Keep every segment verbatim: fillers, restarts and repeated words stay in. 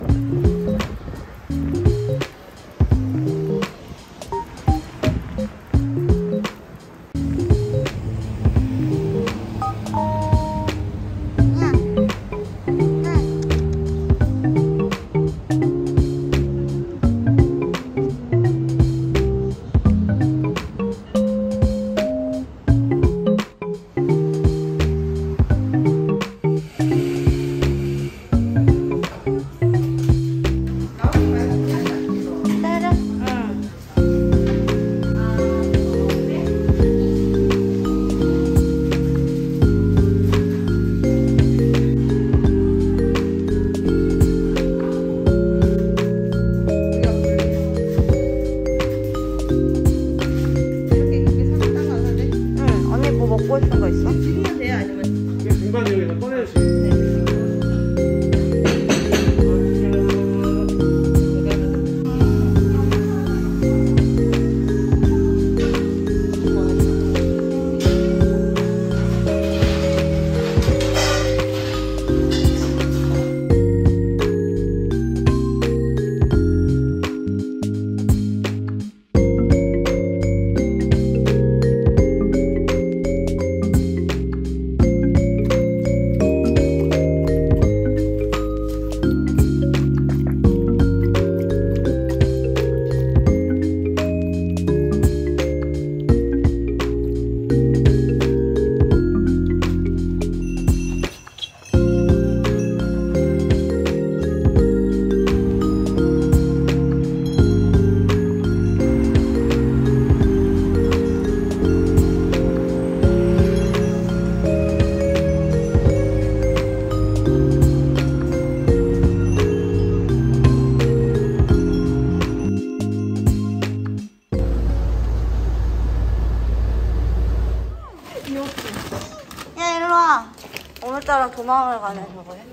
오늘따라 도망을 가네 저거에.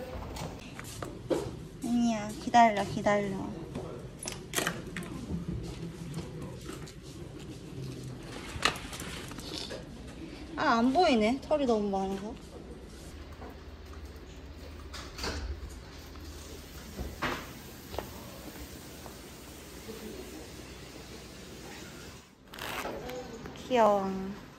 아니야, 기다려 기다려. 아, 안 보이네, 털이 너무 많아서. 귀여워.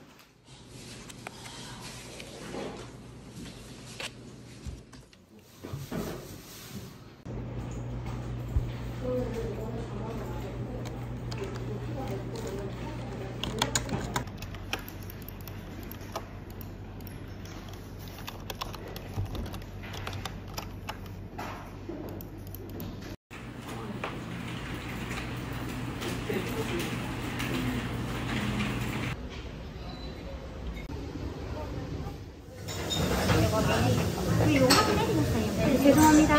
죄송합니다.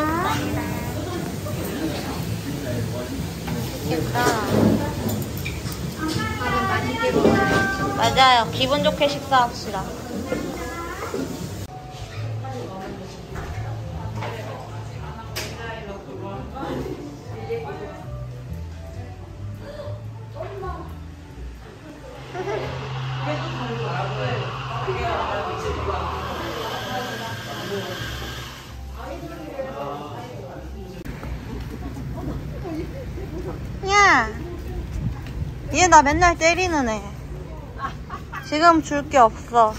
맛있겠다. 맞아요. 기분 좋게 식사합시다. 야, 얘 나 맨날 때리는 애. 지금 줄 게 없어.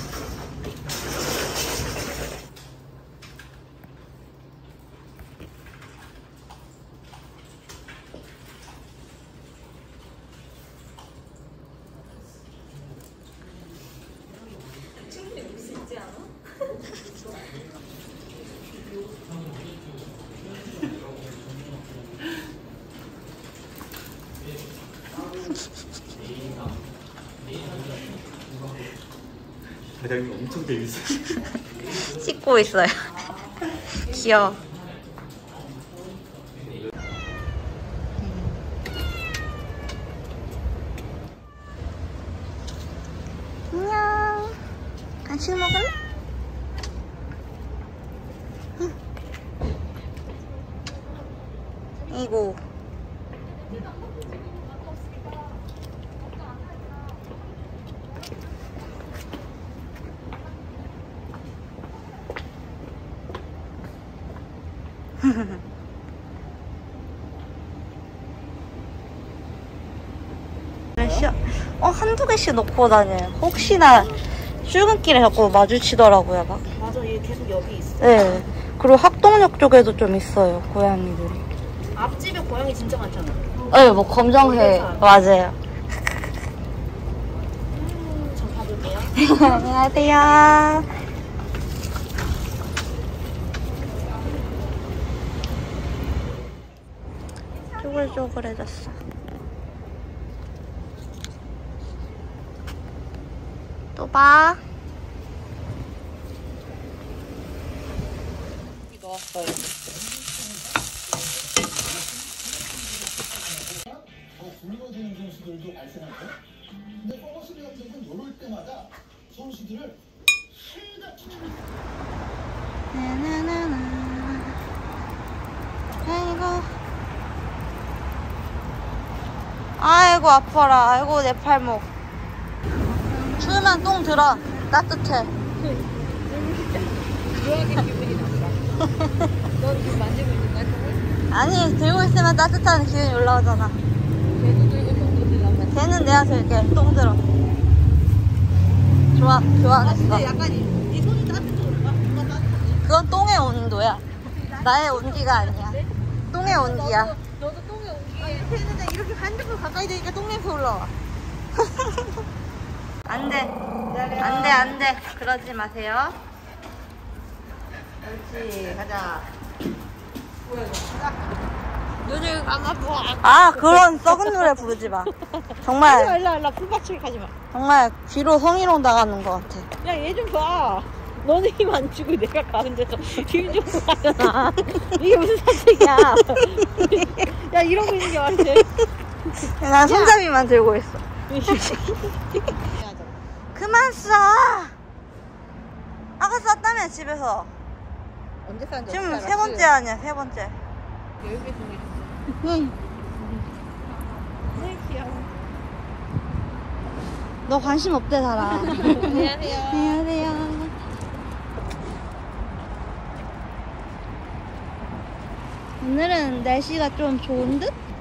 충분히 올 수 있지 않아? 과장님 엄청 재밌어요. 씻고 있어요. 귀여워. 안녕. 간식 먹을래? 응. 이거. 시, 어, 한두 개씩 넣고 다녀요. 혹시나 출근길에 자꾸 마주치더라고요, 막. 맞아, 얘 계속 여기 있어. 네. 그리고 학동역 쪽에도 좀 있어요, 고양이들이. 앞집에 고양이 진짜 많잖아. 네, 뭐 검정색. 맞아요. 음, 저 가볼게요. 안녕하세요. 쪼글쪼글해졌어. 또 봐. 넣었어요. 더 굶어지는 선수들도 발생할 때, 근데 퍼거슨 감독은 이럴 때마다 선수들을 살같이 나나나나. 아이고. 아이고 아파라. 아이고 내 팔목. 추우면 똥 들어. 따뜻해. 묘하게 기분이 나빠. 너 지금 만지고 있는 거야, 똥을? 아니 들고 있으면 따뜻한 기운이 올라오잖아. 걔도 들고 똥도 들라면. 걔는 내가 들게. 똥 들어. 좋아. 교환했어. 근데 약간 이, 이 손이 따뜻한가? 뭔가 따뜻하지? 그건 똥의 온도야. 나의 온기가 아니야. 똥의 온기야. 너도, 너도 똥에 온기에. 이렇게 했는데 이렇게 반대로 가까이 되니까 똥냄새 올라와. 안 돼. 안 돼, 안 돼. 그러지 마세요. 그렇지, 가자. 뭐야, 이거? 눈을 감아보. 아, 그런 썩은 노래 부르지 마. 정말, 일로, 일로, 풀밭을 가지 마. 정말 귀로 성희롱 당하는 것 같아. 야, 얘 좀 봐. 너는 힘 안 주고 내가 가는 데서 힘 주고 가잖아. 이게 무슨 사책이야. 야, 이러고 있는 게 맞지? 난 손잡이만 들고 있어. 그만 써! 아까 쌌다며, 집에서. 언제 쌌는지 지금 세 번째 아니야, 세 번째. 여유게 정해줬어. 응. 네, 귀여워. 너 관심 없대, 사람. 안녕하세요. 안녕하세요. 오늘은 날씨가 좀 좋은 듯?